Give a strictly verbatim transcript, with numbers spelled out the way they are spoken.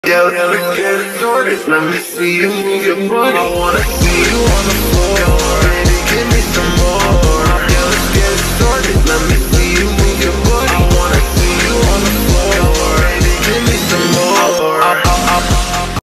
Yeah, let's get it started. Let me see you move your body. I wanna see you on the floor.